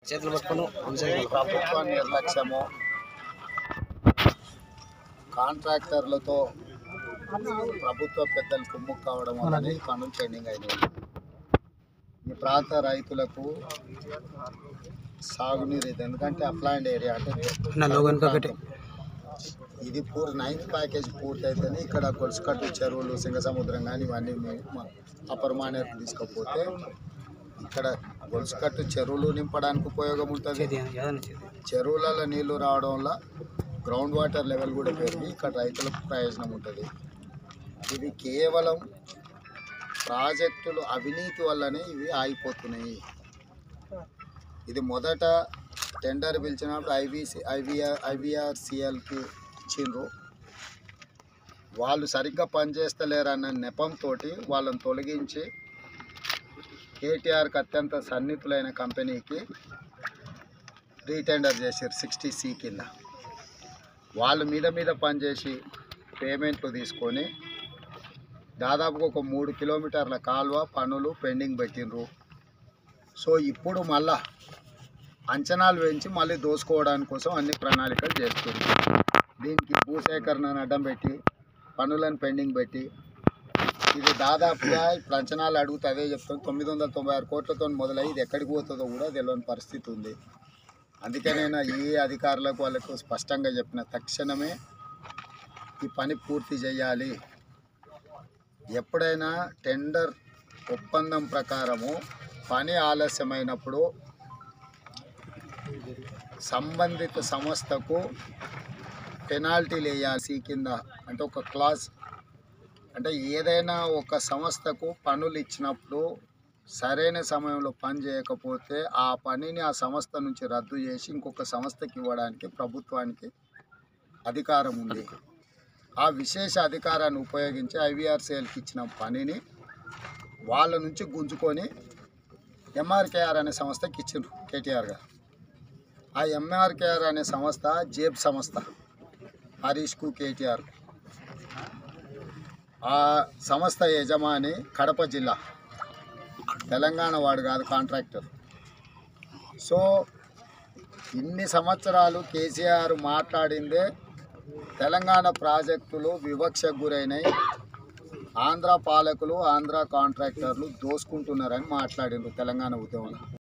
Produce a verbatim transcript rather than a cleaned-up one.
చేతులు పట్టుకొని ప్రభుత్వ నిర్లక్ష్యము, కాంట్రాక్టర్లతో ప్రభుత్వ పెద్దలు కుమ్ముక్కు కావడం వల్లనే ఈ పనులు పెండింగ్ అయినాయి. ఈ ప్రాంత రైతులకు సాగునీరు ఇది ఎందుకంటే అప్లాండ్ ఏరియా అంటే ఇది పూర్ నైన్త్ ప్యాకేజ్ పూర్తయితేనే ఇక్కడ గొలుసుకట్టు చెరువులు సింగసముద్రం కానీ ఇవన్నీ అప్పర్ మానేరుకు తీసుకపోతే ఇక్కడ గొలుసుకట్టు చెరువులు నింపడానికి ఉపయోగం ఉంటుంది. చెరువులలో నీళ్లు రావడం వల్ల గ్రౌండ్ వాటర్ లెవెల్ కూడా పెరిగి ఇక్కడ రైతులకు ప్రయోజనం ఉంటుంది. ఇవి కేవలం ప్రాజెక్టులు అవినీతి వల్లనే ఇవి ఆగిపోతున్నాయి. ఇది మొదట టెండర్ పిలిచినప్పుడు ఐవీసీ ఐవీఆర్ ఐవీఆర్సీఎల్కి ఇచ్చిండ్రు. వాళ్ళు సరిగ్గా పనిచేస్తలేరన్న నెపంతో వాళ్ళని తొలగించి కేటీఆర్కి అత్యంత సన్నిహితులైన కంపెనీకి రీటెండర్ చేశారు సిక్స్టీ సి కింద. వాళ్ళు మీద మీద పనిచేసి పేమెంట్లు తీసుకొని దాదాపుగా ఒక మూడు కిలోమీటర్ల కాలువ పనులు పెండింగ్ పెట్టిండ్రు. సో ఇప్పుడు మళ్ళా అంచనాలు వేయించి మళ్ళీ దోసుకోవడానికి కోసం అన్ని ప్రణాళికలు చేస్తుంది. దీనికి భూసేకరణను అడ్డం పెట్టి పనులను పెండింగ్ పెట్టి ఇది దాదాపుగా ఇప్పుడు అంచనాలు అడుగుతూ అదే చెప్తాం తొమ్మిది వందల తొంభై ఆరు కోట్లతో మొదలై ఇది ఎక్కడికి పోతుందో కూడా తెలియని పరిస్థితి ఉంది. అందుకనైనా ఈ అధికారులకు వాళ్ళకు స్పష్టంగా చెప్పిన తక్షణమే ఈ పని పూర్తి చేయాలి. ఎప్పుడైనా టెండర్ ఒప్పందం ప్రకారము పని ఆలస్యమైనప్పుడు సంబంధిత సంస్థకు పెనాల్టీలు వేయాల్సి కింద అంటే ఒక క్లాజ్ అంటే ఏదైనా ఒక సంస్థకు పనులు ఇచ్చినప్పుడు సరైన సమయంలో పని చేయకపోతే ఆ పనిని ఆ సంస్థ నుంచి రద్దు చేసి ఇంకొక సంస్థకి ఇవ్వడానికి ప్రభుత్వానికి అధికారం ఉంది. ఆ విశేష అధికారాన్ని ఉపయోగించి ఐవీఆర్సీఎల్కి ఇచ్చిన పనిని వాళ్ళ నుంచి గుంజుకొని ఎంఆర్కేఆర్ అనే సంస్థకి ఇచ్చిండ్రు కేటీఆర్ గారు. ఆ ఎంఆర్కేఆర్ అనే సంస్థ జేబ్ సంస్థ హరీష్కు కేటీఆర్. ఆ సంస్థ యజమాని కడప జిల్లా తెలంగాణ వాడు కాదు కాంట్రాక్టర్. సో ఇన్ని సంవత్సరాలు కేసీఆర్ మాట్లాడిందే తెలంగాణ ప్రాజెక్టులు వివక్షకు గురైనాయి, ఆంధ్ర పాలకులు ఆంధ్ర కాంట్రాక్టర్లు దోసుకుంటున్నారని మాట్లాడిండ్రు తెలంగాణ ఉద్యమంలో.